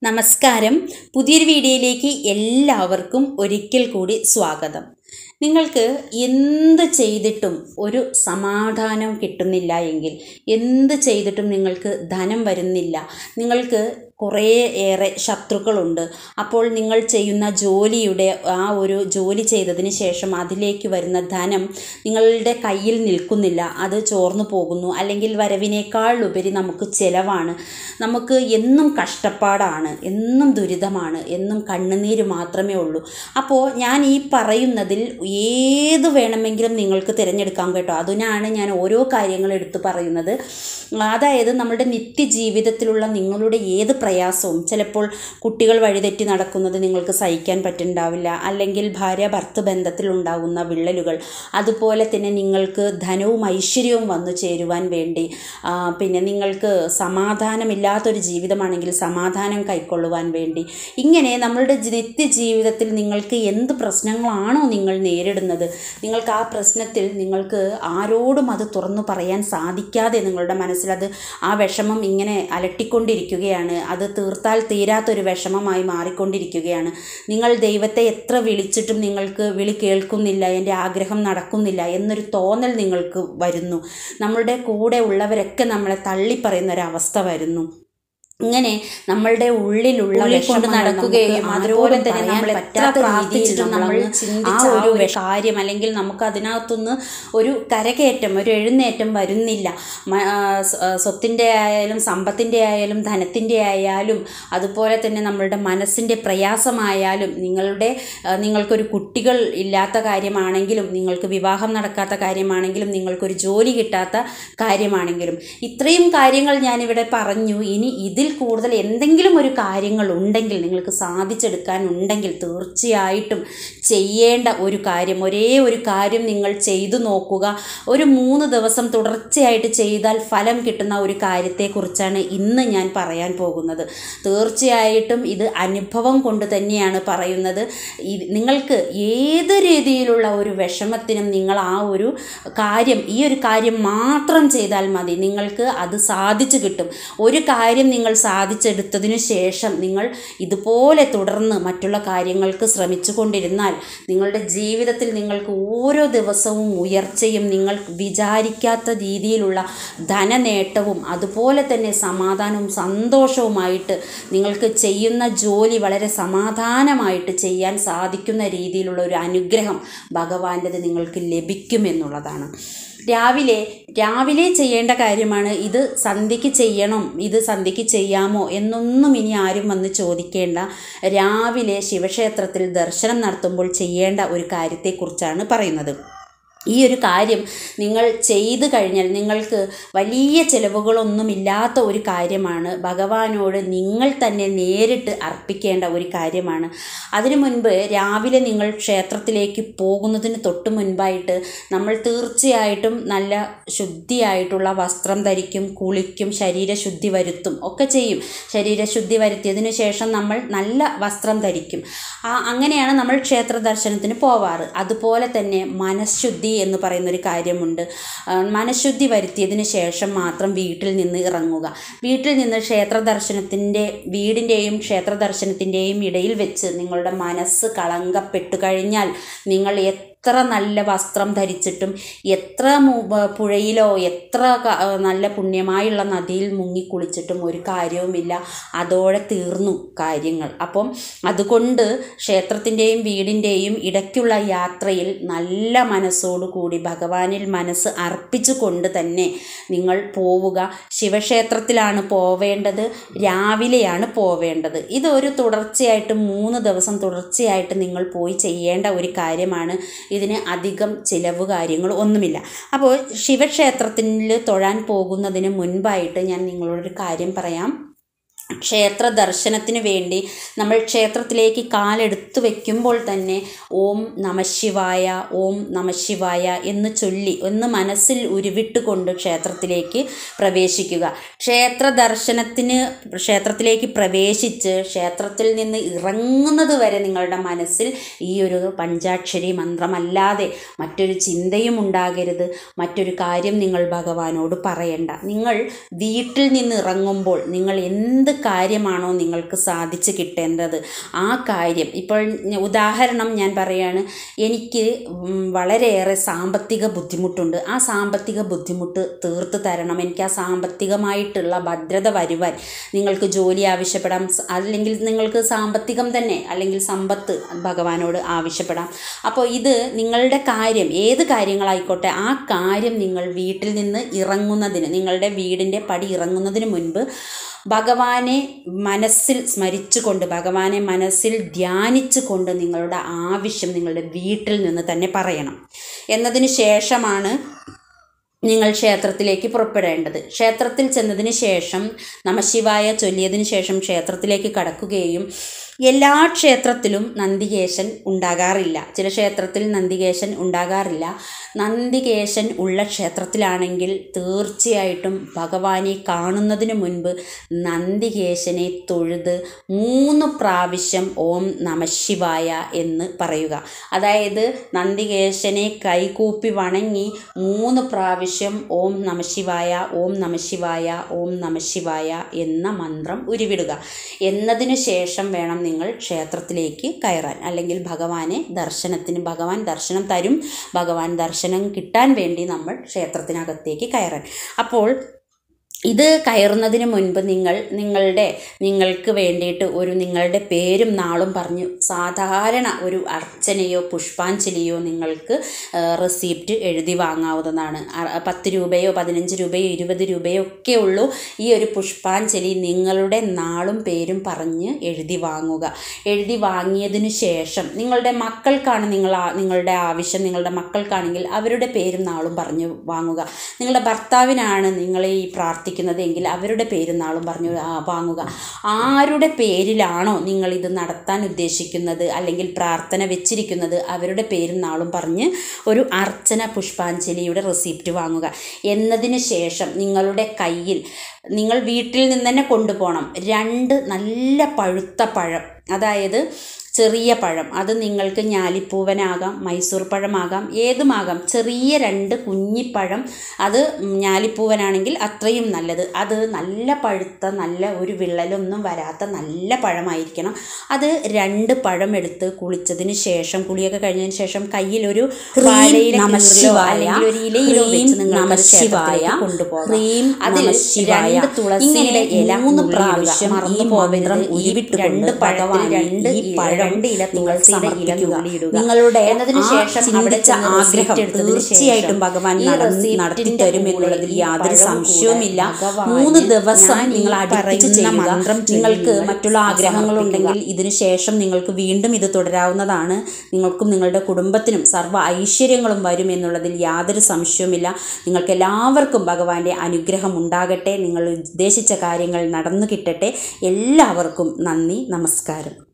നമസ്കാരം. പുതിയൊരു വീഡിയോയിലേക്ക് എല്ലാവർക്കും ഒരിക്കൽ കൂടി സ്വാഗതം. നിങ്ങൾക്ക് എന്ത് ചെയ്തിട്ടും ഒരു സമാധാനം കിട്ടുന്നില്ല എങ്കിൽ, എന്ത് ചെയ്തിട്ടും നിങ്ങൾക്ക് ധനം വരുന്നില്ല, നിങ്ങൾക്ക് കുറേയേറെ ശത്രുക്കളുണ്ട്, അപ്പോൾ നിങ്ങൾ ചെയ്യുന്ന ജോലിയുടെ ഒരു ജോലി ചെയ്തതിന് ശേഷം അതിലേക്ക് വരുന്ന ധനം നിങ്ങളുടെ കയ്യിൽ നിൽക്കുന്നില്ല, അത് ചോർന്നു പോകുന്നു, അല്ലെങ്കിൽ വരവിനേക്കാൾ ഉപരി നമുക്ക് ചിലവാണ്, നമുക്ക് എന്നും കഷ്ടപ്പാടാണ്, എന്നും ദുരിതമാണ്, എന്നും കണ്ണുനീര് മാത്രമേ ഉള്ളൂ. അപ്പോൾ ഞാൻ ഈ പറയുന്നതിൽ ഏത് വേണമെങ്കിലും നിങ്ങൾക്ക് തിരഞ്ഞെടുക്കാം കേട്ടോ. അതിനാണ് ഞാൻ ഓരോ കാര്യങ്ങൾ എടുത്തു പറയുന്നത്. അതായത് നമ്മുടെ നിത്യജീവിതത്തിലുള്ള നിങ്ങളുടെ ഏത് പ്രയാസവും, ചിലപ്പോൾ കുട്ടികൾ വഴിതെറ്റി നടക്കുന്നത് നിങ്ങൾക്ക് സഹിക്കാൻ പറ്റുന്നുണ്ടാവില്ല, അല്ലെങ്കിൽ ഭാര്യ ഭർത്തൃ ബന്ധത്തിലുണ്ടാകുന്ന വിള്ളലുകൾ, അതുപോലെ തന്നെ നിങ്ങൾക്ക് ധനവും ഐശ്വര്യവും വന്നു ചേരുവാൻ വേണ്ടി, പിന്നെ നിങ്ങൾക്ക് സമാധാനമില്ലാത്തൊരു ജീവിതമാണെങ്കിൽ സമാധാനം കൈക്കൊള്ളുവാൻ വേണ്ടി, ഇങ്ങനെ നമ്മളുടെ നിത്യജീവിതത്തിൽ നിങ്ങൾക്ക് എന്ത് പ്രശ്നങ്ങളാണോ നിങ്ങൾ നേരിടുന്നത്, നിങ്ങൾക്ക് ആ പ്രശ്നത്തിൽ നിങ്ങൾക്ക് ആരോടും അത് തുറന്നു പറയാൻ സാധിക്കാതെ നിങ്ങളുടെ മനസ്സിലത് ആ വിഷമം ഇങ്ങനെ അലട്ടിക്കൊണ്ടിരിക്കുകയാണ്, അത് തീർത്താൽ തീരാത്തൊരു വിഷമമായി മാറിക്കൊണ്ടിരിക്കുകയാണ്. നിങ്ങൾ ദൈവത്തെ എത്ര വിളിച്ചിട്ടും നിങ്ങൾക്ക് വിളി കേൾക്കുന്നില്ല, എൻ്റെ ആഗ്രഹം നടക്കുന്നില്ല എന്നൊരു തോന്നൽ നിങ്ങൾക്ക് വരുന്നു. നമ്മളുടെ കൂടെ ഉള്ളവരൊക്കെ നമ്മളെ തള്ളിപ്പറയുന്നൊരവസ്ഥ വരുന്നു. ഇങ്ങനെ നമ്മളുടെ ഉള്ളിലുള്ള കൊണ്ട് നടക്കുകയും അതുപോലെ തന്നെ നമ്മൾ പറ്റാത്ത രീതിയിൽ നമ്മൾ ചിന്തിച്ച ഒരു കാര്യം, അല്ലെങ്കിൽ നമുക്ക് അതിനകത്തുനിന്ന് ഒരു കരകയറ്റം, ഒരു എഴുന്നേറ്റം വരുന്നില്ല. സ്വത്തിൻ്റെ ആയാലും സമ്പത്തിൻ്റെ ആയാലും ധനത്തിൻ്റെ ആയാലും, അതുപോലെ തന്നെ നമ്മളുടെ മനസ്സിൻ്റെ പ്രയാസമായാലും, നിങ്ങൾക്കൊരു കുട്ടികൾ ഇല്ലാത്ത കാര്യമാണെങ്കിലും, നിങ്ങൾക്ക് വിവാഹം നടക്കാത്ത കാര്യമാണെങ്കിലും, നിങ്ങൾക്കൊരു ജോലി കിട്ടാത്ത കാര്യമാണെങ്കിലും, ഇത്രയും കാര്യങ്ങൾ ഞാനിവിടെ പറഞ്ഞു. ഇനി ഇതിൽ കൂടുതൽ എന്തെങ്കിലും ഒരു കാര്യങ്ങൾ ഉണ്ടെങ്കിൽ, നിങ്ങൾക്ക് സാധിച്ചെടുക്കാനുണ്ടെങ്കിൽ, തീർച്ചയായിട്ടും ചെയ്യേണ്ട ഒരു കാര്യം, ഒരേ ഒരു കാര്യം നിങ്ങൾ ചെയ്തു നോക്കുക. ഒരു 3 ദിവസം തുടർച്ചയായിട്ട് ചെയ്താൽ ഫലം കിട്ടുന്ന ഒരു കാര്യത്തെക്കുറിച്ചാണ് ഇന്ന് ഞാൻ പറയാൻ പോകുന്നത്. തീർച്ചയായിട്ടും ഇത് അനുഭവം കൊണ്ട് തന്നെയാണ് പറയുന്നത്. നിങ്ങൾക്ക് ഏത് രീതിയിലുള്ള ഒരു വിഷമത്തിനും നിങ്ങൾ ഈ ഒരു കാര്യം മാത്രം ചെയ്താൽ മതി, നിങ്ങൾക്ക് അത് സാധിച്ചു കിട്ടും. ഒരു കാര്യം നിങ്ങൾ സാധിച്ചെടുത്തതിനു ശേഷം നിങ്ങൾ ഇതുപോലെ തുടർന്ന് മറ്റുള്ള കാര്യങ്ങൾക്ക് ശ്രമിച്ചു കൊണ്ടിരുന്നാൽ നിങ്ങളുടെ ജീവിതത്തിൽ നിങ്ങൾക്ക് ഓരോ ദിവസവും ഉയർച്ചയും, നിങ്ങൾ വിചാരിക്കാത്ത രീതിയിലുള്ള ധനനേട്ടവും, അതുപോലെ തന്നെ സമാധാനവും സന്തോഷവുമായിട്ട് നിങ്ങൾക്ക് ചെയ്യുന്ന ജോലി വളരെ സമാധാനമായിട്ട് ചെയ്യാൻ സാധിക്കുന്ന രീതിയിലുള്ള ഒരു അനുഗ്രഹം ഭഗവാന്റേത് നിങ്ങൾക്ക് ലഭിക്കുമെന്നുള്ളതാണ്. രാവിലെ ചെയ്യേണ്ട കാര്യമാണ്. ഇത് സന്ധ്യയ്ക്ക് ചെയ്യണം, ഇത് സന്ധ്യയ്ക്ക് ചെയ്യാമോ എന്നൊന്നും ഇനി ആരും വന്ന് ചോദിക്കേണ്ട. രാവിലെ ശിവക്ഷേത്രത്തിൽ ദർശനം നടത്തുമ്പോൾ ചെയ്യേണ്ട ഒരു കാര്യത്തെക്കുറിച്ചാണ് പറയുന്നത്. ഈ ഒരു കാര്യം നിങ്ങൾ ചെയ്തു കഴിഞ്ഞാൽ നിങ്ങൾക്ക് വലിയ ചിലവുകളൊന്നുമില്ലാത്ത ഒരു കാര്യമാണ്. ഭഗവാനോട് നിങ്ങൾ തന്നെ നേരിട്ട് അർപ്പിക്കേണ്ട ഒരു കാര്യമാണ്. അതിനു മുൻപ് രാവിലെ നിങ്ങൾ ക്ഷേത്രത്തിലേക്ക് പോകുന്നതിന് തൊട്ട് മുൻപായിട്ട് നമ്മൾ തീർച്ചയായിട്ടും നല്ല ശുദ്ധിയായിട്ടുള്ള വസ്ത്രം ധരിക്കും, കുളിക്കും, ശരീരശുദ്ധി വരുത്തും ഒക്കെ ചെയ്യും. ശരീരശുദ്ധി വരുത്തിയതിനു ശേഷം നമ്മൾ നല്ല വസ്ത്രം ധരിക്കും. അങ്ങനെയാണ് നമ്മൾ ക്ഷേത്ര ദർശനത്തിന് പോവാറ്. അതുപോലെ തന്നെ മനഃശുദ്ധി എന്ന് പറയുന്നൊരു കാര്യമുണ്ട്. മനഃശുദ്ധി വരുത്തിയതിന് ശേഷം മാത്രം വീട്ടിൽ നിന്ന് ഇറങ്ങുക. വീട്ടിൽ നിന്ന് വീടിൻ്റെയും ക്ഷേത്ര ദർശനത്തിൻ്റെയും ഇടയിൽ വെച്ച് നിങ്ങളുടെ മനസ്സ് കളങ്കപ്പെട്ടു കഴിഞ്ഞാൽ നിങ്ങൾ എത്ര നല്ല വസ്ത്രം ധരിച്ചിട്ടും, എത്ര പുഴയിലോ എത്ര നല്ല പുണ്യമായുള്ള നദിയിൽ മുങ്ങിക്കുളിച്ചിട്ടും ഒരു കാര്യവുമില്ല. അതോടെ തീർന്നു കാര്യങ്ങൾ. അപ്പം അതുകൊണ്ട് ക്ഷേത്രത്തിൻ്റെയും വീടിൻ്റെയും ഇടയ്ക്കുള്ള യാത്രയിൽ നല്ല മനസ്സോടുകൂടി ഭഗവാനിൽ മനസ്സ് അർപ്പിച്ചുകൊണ്ട് തന്നെ നിങ്ങൾ പോവുക. ശിവക്ഷേത്രത്തിലാണ് പോവേണ്ടത്, രാവിലെയാണ് പോവേണ്ടത്. ഇതൊരു തുടർച്ചയായിട്ട് 3 ദിവസം തുടർച്ചയായിട്ട് നിങ്ങൾ പോയി ചെയ്യേണ്ട ഒരു കാര്യമാണ്. ഇതിന് അധികം ചിലവ് കാര്യങ്ങൾ ഒന്നുമില്ല. അപ്പോൾ ശിവക്ഷേത്രത്തിൽ തൊഴാൻ പോകുന്നതിന് മുൻപായിട്ട് ഞാൻ നിങ്ങളോടൊരു കാര്യം പറയാം. ക്ഷേത്ര ദർശനത്തിന് വേണ്ടി നമ്മൾ ക്ഷേത്രത്തിലേക്ക് കാലെടുത്ത് വയ്ക്കുമ്പോൾ തന്നെ ഓം നമഃശിവായ, ഓം നമഃശിവായ എന്ന് ചൊല്ലി ഒന്ന് മനസ്സിൽ ഉരുവിട്ടുകൊണ്ട് ക്ഷേത്രത്തിലേക്ക് പ്രവേശിക്കുക. ക്ഷേത്രത്തിലേക്ക് പ്രവേശിച്ച് ക്ഷേത്രത്തിൽ നിന്ന് ഇറങ്ങുന്നത് വരെ നിങ്ങളുടെ മനസ്സിൽ ഈ ഒരു പഞ്ചാക്ഷരി മന്ത്രമല്ലാതെ മറ്റൊരു ചിന്തയും ഉണ്ടാകരുത്. മറ്റൊരു കാര്യം നിങ്ങൾ ഭഗവാനോട് പറയണ്ട. നിങ്ങൾ വീട്ടിൽ നിന്ന് ഇറങ്ങുമ്പോൾ നിങ്ങൾ എന്ത് കാര്യമാണോ നിങ്ങൾക്ക് സാധിച്ചു കിട്ടേണ്ടത് ആ കാര്യം. ഇപ്പോൾ ഉദാഹരണം ഞാൻ പറയുകയാണ്, എനിക്ക് വളരെയേറെ സാമ്പത്തിക ബുദ്ധിമുട്ടുണ്ട്, ആ സാമ്പത്തിക ബുദ്ധിമുട്ട് തീർത്ത് തരണം, എനിക്ക് ആ സാമ്പത്തികമായിട്ടുള്ള ഭദ്രത വരുവാൻ നിങ്ങൾക്ക് ജോലി ആവശ്യപ്പെടാം, അല്ലെങ്കിൽ നിങ്ങൾക്ക് സാമ്പത്തികം തന്നെ അല്ലെങ്കിൽ സമ്പത്ത് ഭഗവാനോട് ആവശ്യപ്പെടാം. അപ്പോൾ ഇത് നിങ്ങളുടെ കാര്യം, ഏത് കാര്യങ്ങളായിക്കോട്ടെ, ആ കാര്യം നിങ്ങൾ വീട്ടിൽ നിന്ന് ഇറങ്ങുന്നതിന്, നിങ്ങളുടെ വീടിൻ്റെ പടി ഇറങ്ങുന്നതിന് മുൻപ് ഭഗവാനെ മനസ്സിൽ സ്മരിച്ചുകൊണ്ട്, ഭഗവാനെ മനസ്സിൽ ധ്യാനിച്ചുകൊണ്ട് നിങ്ങളുടെ ആവശ്യം നിങ്ങളുടെ വീട്ടിൽ നിന്ന് തന്നെ പറയണം. എന്നതിന് ശേഷമാണ് നിങ്ങൾ ക്ഷേത്രത്തിലേക്ക് പുറപ്പെടേണ്ടത്. ക്ഷേത്രത്തിൽ ചെന്നതിന് ശേഷം നമഃശിവായ ചൊല്ലിയതിന് ശേഷം ക്ഷേത്രത്തിലേക്ക് കടക്കുകയും, എല്ലാ ക്ഷേത്രത്തിലും നന്ദികേശൻ ഉണ്ടാകാറില്ല, ചില ക്ഷേത്രത്തിൽ നന്ദികേശൻ ഉണ്ടാകാറില്ല. നന്ദികേശൻ ഉള്ള ക്ഷേത്രത്തിലാണെങ്കിൽ തീർച്ചയായിട്ടും ഭഗവാനെ കാണുന്നതിന് മുൻപ് നന്ദികേശനെ തൊഴുത് 3 പ്രാവശ്യം ഓം നമഃശിവായ എന്ന് പറയുക. അതായത് നന്ദികേശനെ കൈകൂപ്പി വണങ്ങി 3 പ്രാവശ്യം ഓം നമഃശിവായ, ഓം നമഃശിവായ, ഓം നമഃശിവായ എന്ന മന്ത്രം ഉരുവിടുക. എന്നതിന് ശേഷം വേണം നിങ്ങൾ ക്ഷേത്രത്തിലേക്ക് കയറാൻ, അല്ലെങ്കിൽ ഭഗവാൻ ദർശനം തരും. ഭഗവാൻ ദർശനം കിട്ടാൻ വേണ്ടി നമ്മൾ ക്ഷേത്രത്തിനകത്തേക്ക് കയറാൻ. അപ്പോൾ ഇത് കയറുന്നതിന് മുൻപ് നിങ്ങൾക്ക് വേണ്ടിയിട്ട് നിങ്ങളുടെ പേരും നാളും പറഞ്ഞു സാധാരണ ഒരു അർച്ചനയോ പുഷ്പാഞ്ജലിയോ നിങ്ങൾക്ക് റെസിപ്റ്റ് എഴുതി വാങ്ങാവുന്നതാണ്. 10 രൂപയോ 15 രൂപയോ 20 രൂപയോ ഒക്കെ ഉള്ളൂ ഈ ഒരു പുഷ്പാഞ്ജലി. നിങ്ങളുടെ നാളും പേരും പറഞ്ഞ് എഴുതി വാങ്ങുക. എഴുതി വാങ്ങിയതിനു ശേഷം നിങ്ങളുടെ മക്കൾക്കാണ് നിങ്ങളുടെ ആവശ്യം, നിങ്ങളുടെ മക്കൾക്കാണെങ്കിൽ അവരുടെ പേരും നാളും പറഞ്ഞു വാങ്ങുക. നിങ്ങളുടെ ഭർത്താവിനാണ് നിങ്ങളെ ഈ പ്രാർത്ഥിക്കുന്നതെങ്കിൽ അവരുടെ പേരും നാളും പറഞ്ഞു വാങ്ങുക. ആരുടെ പേരിലാണോ നിങ്ങളിത് നടത്താൻ ഉദ്ദേശിക്കുന്നത് അല്ലെങ്കിൽ പ്രാർത്ഥന വെച്ചിരിക്കുന്നത് അവരുടെ പേരും നാളും പറഞ്ഞ് ഒരു അർച്ചന പുഷ്പാഞ്ജലിയുടെ റെസിപ്റ്റ് വാങ്ങുക. എന്നതിന് ശേഷം നിങ്ങളുടെ കയ്യിൽ, നിങ്ങൾ വീട്ടിൽ നിന്ന് തന്നെ കൊണ്ടുപോകണം, 2 നല്ല പഴുത്ത പഴം, അതായത് ചെറിയ പഴം. അത് നിങ്ങൾക്ക് ഞാലിപ്പൂവനാകാം, മൈസൂർ പഴമാകാം, ഏതുമാകാം. ചെറിയ 2 കുഞ്ഞിപ്പഴം, അത് ഞാലിപ്പൂവനാണെങ്കിൽ അത്രയും നല്ലത്. അത് നല്ല പഴുത്ത, നല്ല ഒരു വിള്ളലൊന്നും വരാത്ത നല്ല പഴമായിരിക്കണം. അത് 2 പഴം എടുത്ത് കുളിച്ചതിന് ശേഷം, കുളിയൊക്കെ കഴിഞ്ഞതിന് ശേഷം കയ്യിൽ ഒരു വാഴയില അല്ലെങ്കിൽ ഒരു ഇലയിലോ വെച്ച് നിങ്ങൾ കൊണ്ടുപോകാം. അതിൽ 2 തുളസിയുടെ ഇല 3 പ്രാവശ്യം മറന്നു പോകരുത്. ഈ 2 പഴത്തിൽ 2 ഇല നിങ്ങൾ സമർപ്പിക്കുക. നിങ്ങളുടെ ചിന്തിച്ച ആഗ്രഹം തീർച്ചയായിട്ടും ഭഗവാൻ നടത്തി തരും എന്നുള്ളതിൽ യാതൊരു സംശയവുമില്ല. 3 ദിവസം നിങ്ങൾ അടുപ്പിച്ച് ചെയ്യുക. നിങ്ങൾക്ക് മറ്റുള്ള ആഗ്രഹങ്ങളുണ്ടെങ്കിൽ ഇതിനു ശേഷം നിങ്ങൾക്ക് വീണ്ടും ഇത് തുടരാവുന്നതാണ്. നിങ്ങൾക്കും നിങ്ങളുടെ കുടുംബത്തിനും സർവ്വ ഐശ്വര്യങ്ങളും വരും എന്നുള്ളതിൽ യാതൊരു സംശയവുമില്ല. നിങ്ങൾക്ക് എല്ലാവർക്കും ഭഗവാന്റെ അനുഗ്രഹം ഉണ്ടാകട്ടെ. നിങ്ങൾ ഉദ്ദേശിച്ച കാര്യങ്ങൾ നടന്നു കിട്ടട്ടെ. എല്ലാവർക്കും നന്ദി, നമസ്കാരം.